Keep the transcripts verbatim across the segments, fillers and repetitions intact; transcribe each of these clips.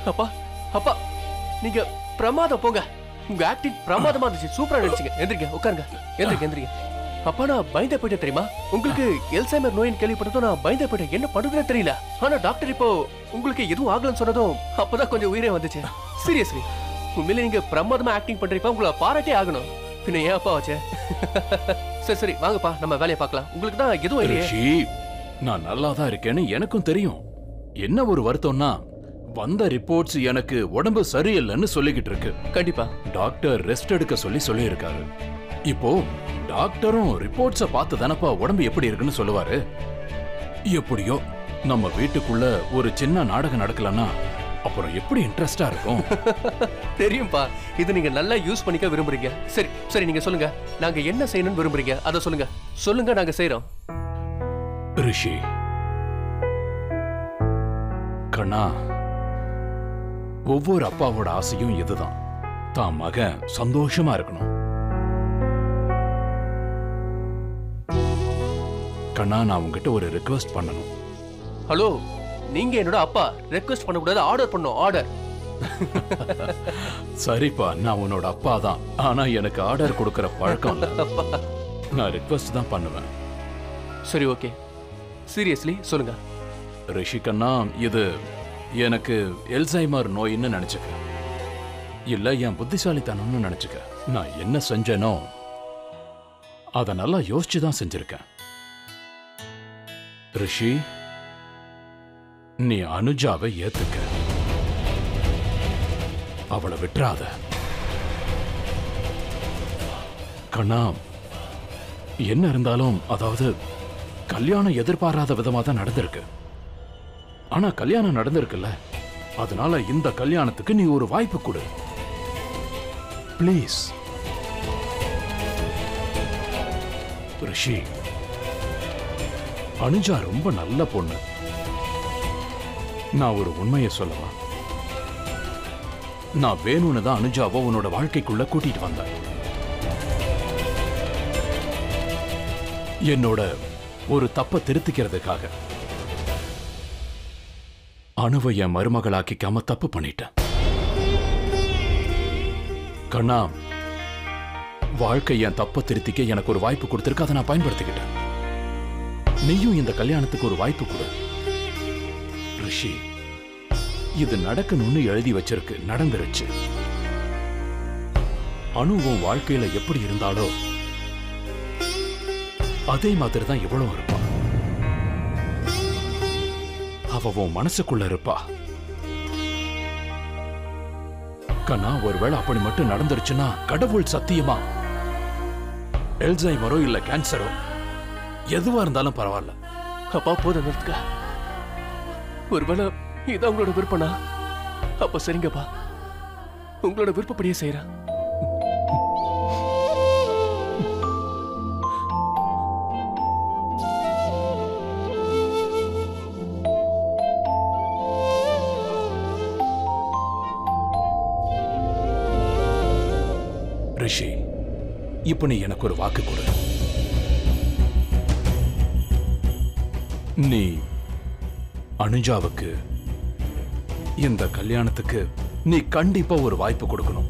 அப்பா அப்பா நீங்க பிரமாதம் போங்க. உங்க ஆக்டிங் பிரமாதமா இருந்துச்சு. சூப்பரா நடிச்சீங்க. எந்திரிங்க, உட்காருங்க. எந்திரிங்க எந்திரிங்க. அப்பா நான் பயந்தே போயிட்டேன் தெரியுமா? உங்களுக்கு எல்சைமர் நோயின் கேள்விப்பட்டதும் நான் பயந்தே போயிட்டேன். என்ன பண்றதுன்னு தெரியல. ஆனா டாக்டர் இப்போ உங்களுக்கு எதுவும் ஆகலன்னு சொன்னதும் அப்பதான் கொஞ்சம் உயிரே வந்துச்சு. சீரியஸ்லி உண்மையில நீங்க பிரமாதமா ஆக்டிங் பண்றீங்க. உங்களை பாராட்டே ஆகணும். பின்ன ஏன் அப்பா வச்சே? சரி சரி வாங்கப்பா, நம்ம வேலையை பார்க்கலாம். உங்களுக்கு தான் எதுவும் இல்லையே. நான் நல்லா தான் இருக்கேன்னு எனக்கும் தெரியும். என்ன ஒரு வருத்தம்னா வந்த ரிப்போர்ட்ஸ் எனக்கு உடம்பு சரியில்லைன்னு சொல்லிக்கிட்டு இருக்கு. கண்டிப்பா டாக்டர் ரெஸ்ட் எடுக்க சொல்லி சொல்லி இருக்காரு. இப்போ டாக்டரும் ரிப்போர்ட்ஸ பார்த்து தானப்பா உடம்பு எப்படி இருக்குன்னு சொல்லுவாரு. எப்படியோ நம்ம வீட்டுக்குள்ள ஒரு சின்ன நாடகம் நடக்கலன்னா அப்புறம் எப்படி இன்ட்ரெஸ்டா இருக்கும்? தெரியும்பா, இது நீங்க நல்லா யூஸ் பண்ணிக்க விரும்புறீங்க. சரி சரி நீங்க சொல்லுங்க, நாங்க என்ன செய்யணும்னு விரும்புறீங்க அதை சொல்லுங்க. சொல்லுங்க, நாங்க செய்றோம். ரிஷி கண்ணா, ஒவ்வொரு அப்பாவோட ஆசையும் இதுதான். தான் மகன் சந்தோஷமா இருக்கணும். கண்ணா, நான் உங்ககிட்ட ஒரு ரிக்வெஸ்ட் பண்ணணும். ஹலோ, நீங்க என்னோட அப்பா. ரெக்வெஸ்ட் பண்ண கூடாது, ஆர்டர் பண்ணணும். ஆர்டர். சரிப்பா, நான் உன்னோட அப்பா தான். ஆனா எனக்கு ஆர்டர் கொடுக்கற பழக்கம் இல்ல. நான் ரிக்வெஸ்ட் தான் பண்ணுவேன். சரி ஓகே, சீரியஸ்லி சொல்லுங்க. ரிஷி கண்ணா, இது எனக்கு எல்சைமர் நோயின்னு நினைச்சுக்க, இல்ல என் புத்திசாலித்தனம்னு நினைச்சுக்க. நான் என்ன செஞ்சேனோ அத நல்லா யோசிச்சுதான் செஞ்சிருக்கேன். ரிஷி, நீ அனுஜாவை ஏத்துக்க. அவளை விட்டுறாத. கண்ணா, என்ன இருந்தாலும் அதாவது கல்யாணம் எதிர்பாராத விதமா தான் நடந்திருக்கு. ஆனா கல்யாணம் நடந்திருக்குல்ல, அதனால இந்த கல்யாணத்துக்கு நீ ஒரு வாய்ப்பு கொடு ப்ளீஸ். ரிஷி, அனுஜா ரொம்ப நல்ல பொண்ணு. நான் ஒரு உண்மையை சொல்லவா? நான் வேணும்னு தான் அனுஜாவை உன்னோட வாழ்க்கைக்குள்ள கூட்டிட்டு வந்தேன். என்னோட ஒரு தப்ப திருத்திக்கிறதுக்காக. அனுவை என் மருமகளாக்கிக்காம தப்பு பண்ணிட்டேன். கண்ணா, வாழ்க்கை என் தப்ப திருத்திக்க எனக்கு ஒரு வாய்ப்பு கொடுத்திருக்கு. அதை நான் பயன்படுத்திக்கிட்டேன். நீயும் இந்த கல்யாணத்துக்கு ஒரு வாய்ப்பு கொடு. ரிஷி, இது நடக்கணும்னு எழுதி வச்சிருக்கு, நடந்துருச்சு. அனுவும் வாழ்க்கையில எப்படி இருந்தாலோ அதே மாதிரி தான் இவ்வளவு இருப்பா. அவ உன் மனசுக்குள்ள இருப்பா. கண்ணா, ஒருவேளை அப்படி மட்டும் நடந்துருச்சுன்னா கடவுள் சத்தியமா எல்சைமரோ இல்ல கேன்சரோ எதுவா இருந்தாலும் பரவாயில்ல. அப்பா போதும், நிறுத்துக்க. ஒருவேளை இதான் உங்களோட விருப்பம்னா அப்ப சரிங்கப்பா, உங்களோட விருப்பப்படியே செய்யறேன். ரிஷி, இப்ப நீ எனக்கு ஒரு வாக்கு கொடு. நீ அனுஜாவுக்கு இந்த கல்யாணத்துக்கு நீ கண்டிப்பா ஒரு வாய்ப்பு கொடுக்கணும்.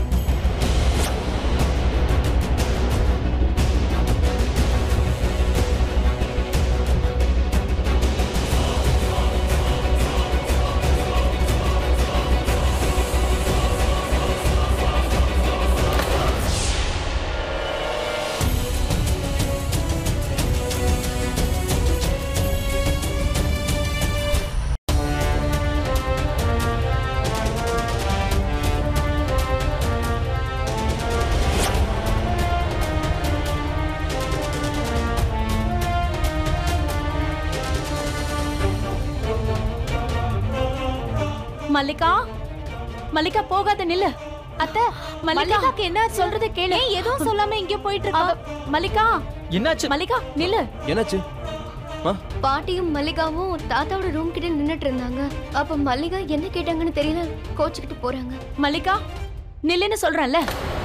மல்லிகா, மல்லிகா போகாத, நில்லு. அத்தை, மல்லிகாக்கு என்ன சொல்றத கேளு. எதுவும் சொல்லாம இங்க போயிட்டு இருக்கா. மல்லிகா, என்னாச்சு? மல்லிகா நில்லு. என்னாச்சு? பாட்டியும் மல்லிகாவும் தாத்தாவோட ரூம் கிட்ட நின்னுட்டு இருந்தாங்க. அப்ப மல்லிகா என்ன கேட்டாங்கன்னு தெரியல, கோச்சுக்கிட்டு போறாங்க. மல்லிகா நில்லுன்னு சொல்றேன்ல.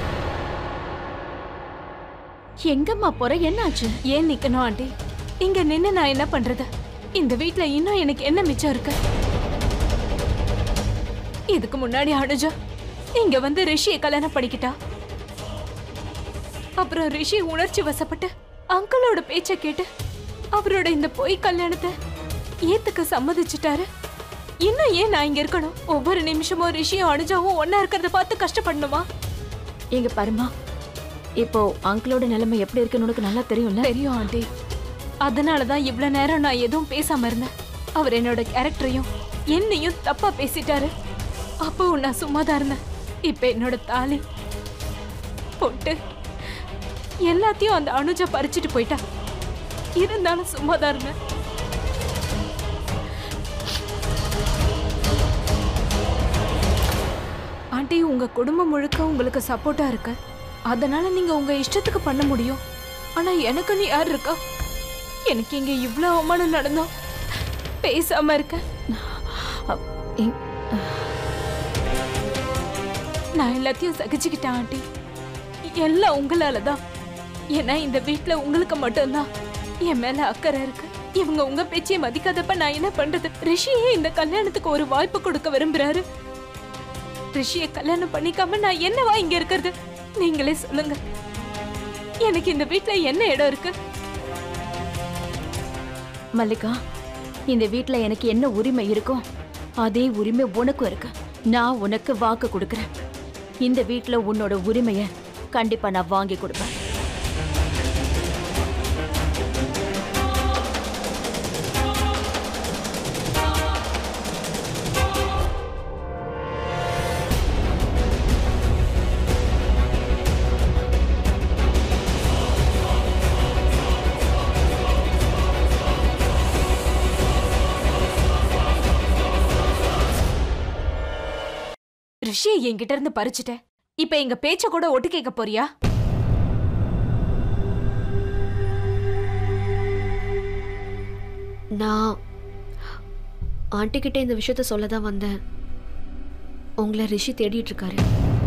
எங்கம்மா போற? என்னாச்சு? ஏன் நிக்கணும் ஆண்டி? இங்க நின்னு நான் என்ன பண்றது? இந்த வீட்ல இன்னும் எனக்கு என்ன மிச்சம் இருக்கு? இதுக்கு முன்னாடி அனுஜா இங்க வந்து ரிஷியை கல்யாணம் பண்ணிக்கிட்டா. அப்புறம் ரிஷி உணர்ச்சி வசப்பட்டு அங்கிளோட பேச்ச கேட்டு அவரோட இந்த பொய் கல்யாணத்தை ஏத்துக்க சம்மதிச்சிட்டாரு. இன்னும் ஏன் நான் இங்க இருக்கணும்? ஒவ்வொரு நிமிஷமும் ரிஷியும் அனுஜாவும் ஒன்னா இருக்கிறத பார்த்து கஷ்டப்படணுமா? எங்க பாருமா, இப்போ அங்கிளோட நிலைமை எப்படி இருக்குன்னு உனக்கு நல்லா தெரியும்ல? தெரியும் ஆண்டி. அதனாலதான் இவ்வளவு நேரம் நான் எதுவும் பேசாம இருந்தேன். அவர் என்னோட கேரக்டரையும் என்னையும் தப்பா பேசிட்டாரு. அப்போ நான் சும்மாதான் இருந்தேன். இப்ப என்னோட தாலி பொட்டு எல்லாத்தையும் அந்த அனுஜா பறிச்சுட்டு போயிட்டா. இருந்தாலும் சும்மாதான் இருந்தேன். ஆண்டி, உங்க குடும்பம் முழுக்க உங்களுக்கு சப்போர்ட்டா இருக்கு. அதனால நீங்க உங்க இஷ்டத்துக்கு பண்ண முடியும். ஆனா எனக்கு நீ யார் இருக்கா? எனக்கு இங்க இவ்வளவு அவமானம் நடந்தோம் பேசாம இருக்க. நான் எல்லாத்தையும் சகிச்சுக்கிட்டேன் ஆண்டி. எல்லாம் உங்களாலதான். ஏன்னா இந்த வீட்டுல உங்களுக்கு மட்டும்தான் என் மேல அக்கறை இருக்கு. இவங்க உங்க பேச்சையை மதிக்காதப்ப நான் என்ன பண்றது? ரிஷியே இந்த கல்யாணத்துக்கு ஒரு வாய்ப்பு கொடுக்க விரும்புறாரு. ரிஷியை கல்யாணம் பண்ணிக்காம நான் என்னவா இங்க இருக்கிறது? நீங்களே சொல்லுங்க. எனக்கு இந்த வீட்டுல என்ன இடம் இருக்கு? மல்லிகா, இந்த வீட்ல எனக்கு என்ன உரிமை இருக்கோ அதே உரிமை உனக்கும் இருக்கு. நான் உனக்கு வாக்கு கொடுக்கறேன். இந்த வீட்ல உன்னோட உரிமைய கண்டிப்பா நான் வாங்கி கொடுப்பேன். ரிஷியை என்கிட்ட இருந்து பறிச்சுட்டேன். இப்ப எங்க பேச்ச கூட ஒட்டு கேட்க போறியா? நான் ஆண்டி கிட்ட இந்த விஷயத்த சொல்லதான் வந்தேன். உங்களை ரிஷி தேடிட்டு இருக்காரு.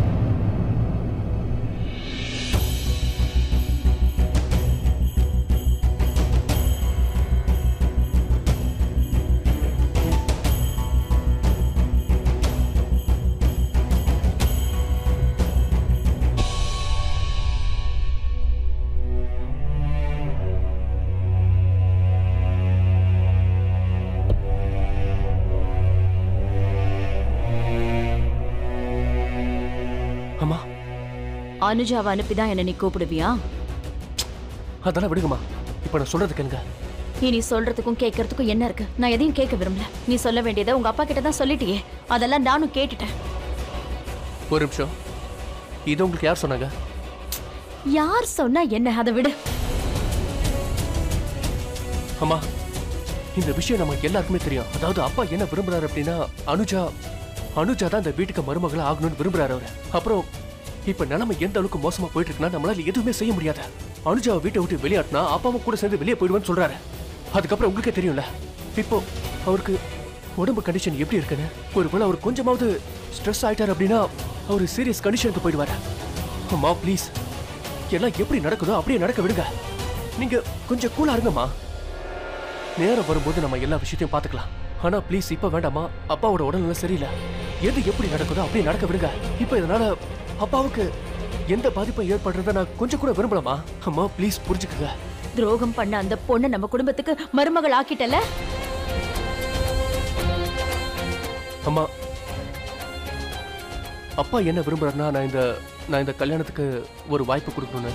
அனுஜாவை அனுப்பிதான் என்ன நீ கூப்பிடுவியா? அதெல்லாம் விடுங்கம்மா. இப்ப நான் சொல்றது கேளுங்க. நீ சொல்றதுக்கும் கேட்கறதுக்கும் என்ன இருக்கு? நான் எதையும் கேட்க விரும்பல. நீ சொல்ல வேண்டியதை உங்க அப்பா கிட்ட தான் சொல்லிட்டியே. அதெல்லாம் நானும் கேட்டுட்டேன். ஒரு நிமிஷம். இது உங்களுக்கு யார் சொன்னாங்க? யார் சொன்னா என்ன? அதை விடு. அம்மா, இந்த விஷயம் நமக்கு எல்லாருக்குமே தெரியும். அதாவது அப்பா என்ன விரும்புறாரு அப்படின்னா அனுஜா அனுஜா தான் இந்த வீட்டுக்கு மருமகளா ஆகணும்னு விரும்புறாரு அவரு. அப்புறம் இப்ப நிலைமை எந்த அளவுக்கு மோசமா போயிட்டு இருக்குன்னா நம்மளால எதுவுமே செய்ய முடியாது. அனுஜாவை வீட்டை விட்டு வெளியாட்டினா அப்பாவும் கூட சேர்ந்து வெளியே போயிடுவேன்னு சொல்றாரு. அதுக்கப்புறம் உங்களுக்கே தெரியும்ல இப்போ அவருக்கு உடம்பு கண்டிஷன் எப்படி இருக்குன்னு. ஒருவேளை அவர் கொஞ்சமாவது ஸ்ட்ரெஸ் ஆயிட்டார் அப்படின்னா அவர் சீரியஸ் கண்டிஷனுக்கு போயிடுவாரு. அம்மா ப்ளீஸ், எல்லாம் எப்படி நடக்குதோ அப்படியே நடக்க விடுங்க. நீங்க கொஞ்சம் கூலா இருங்கம்மா. நேரம் வரும்போது நம்ம எல்லா விஷயத்தையும் பார்த்துக்கலாம். ஆனா ப்ளீஸ் இப்ப வேண்டாமா. அப்பாவோட உடல்நிலை சரியில்லை. எது எப்படி நடக்குதோ அப்படியே நடக்க விடுங்க. இப்ப இதனால அப்பாவுக்கு எந்த பாதிப்பும் ஏற்படுறத நான் கொஞ்சம் கூட விரும்பலாமா? அம்மா ப்ளீஸ் புரிஞ்சுக்குங்க. துரோகம் பண்ண அந்த பொண்ணு நம்ம குடும்பத்துக்கு மருமகள் ஆக்கிட்டல. அம்மா, அப்பா என்ன விரும்புறாருன்னா நான் இந்த நான் இந்த கல்யாணத்துக்கு ஒரு வாய்ப்பு கொடுக்கணும்னு.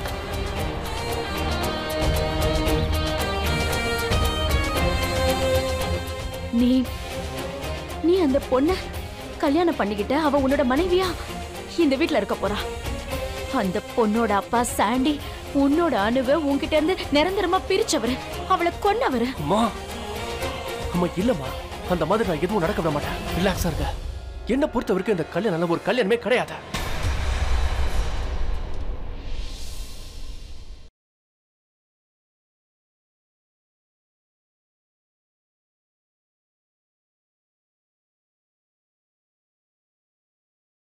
நீ நீ அந்த பொண்ண கல்யாணம் பண்ணிக்கிட்ட அவ உன்னோட மனைவியா இந்த வீட்ல இருக்க போறா. அந்த பொண்ணோட அப்பா சாண்டி உன்னோட அணுவை உன்கிட்ட இருந்து நிரந்தரமா பிரிச்சவரு, அவளை கொன்னவரு. அம்மா அம்மா இல்லம்மா, அந்த மாதிரி நான் எதுவும் நடக்க விட மாட்டேன். ரிலாக்ஸா இருக்க. என்ன பொறுத்த வரைக்கும் இந்த கல்யாணம் ஒரு கல்யாணமே கிடையாது.